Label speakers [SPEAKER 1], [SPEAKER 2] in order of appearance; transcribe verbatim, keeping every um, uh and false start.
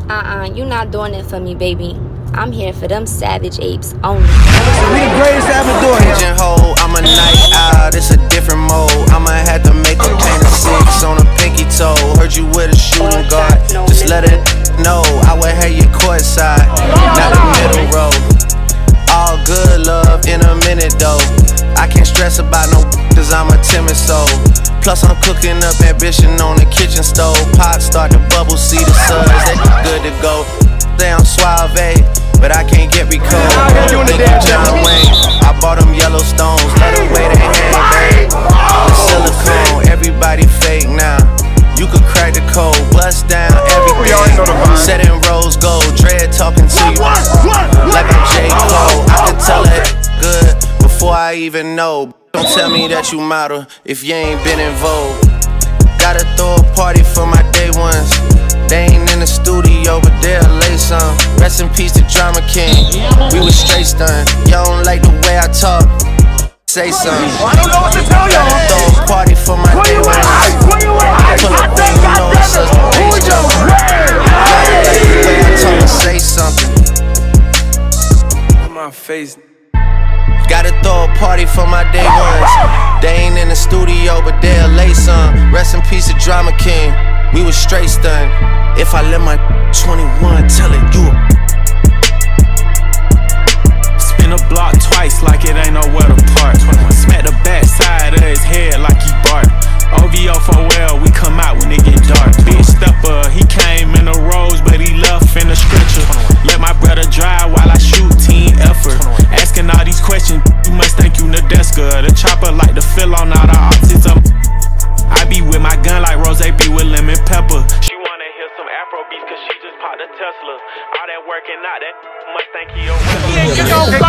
[SPEAKER 1] Uh-uh, you not doing it for me, baby. I'm here for them savage apes only.
[SPEAKER 2] We the greatest ever doing it.
[SPEAKER 3] Pigeonhole, I'm a night owl, it's a different mode. I'ma have to make a paint of six on a pinky toe. Heard you with a shooting guard, just let it know. I would have you courtside, not the middle row. All good love in a minute though. I can't stress about no cause I'm a timid soul. Plus I'm cooking up ambition on the kitchen stove. Pot start to bubble, see the suds, they good to go. They I'm suave, but I can't get recalled. Think I'm John Wayne, I bought them yellow stones. Let them weigh they hang, babe. The silicone, everybody fake now. You could crack the code, bust down everything. Set in rose gold, dread talking to you like I'm J. Cole. I could tell it good before I even know. Don't tell me that you model if you ain't been in vogue. Gotta throw a party for my day ones. They ain't in the studio, but they'll lay some. Rest in peace to Drama King. We was straight stunned. Y'all don't like the way I talk. Say something.
[SPEAKER 2] I don't know what to tell y'all.
[SPEAKER 3] Gotta throw a party for my day ones. Pull up when you know it's us. Y'all don't like the way I talk. Say something.
[SPEAKER 2] My face.
[SPEAKER 3] Gotta throw a party for my day ones. They ain't in the studio, but they'll lay some. Rest in peace to Drama King. We was straight stunned. If I let my twenty-one tell it, you a
[SPEAKER 4] spin a block twice like it ain't nowhere to park. Smack the back side of his head like he barked. O V O for well, we come out when it get dark. Big stepper, he came in the rose, but he left in the stretcher. Let my brother drive while I shoot, team effort. Asking all these questions, you must think you Nadeska. The chopper like to fill on all the autism. I be with my gun like Rose be with lemon pepper. She wanna hear some Afro beats cause she just popped a Tesla. All that working out, that must think he a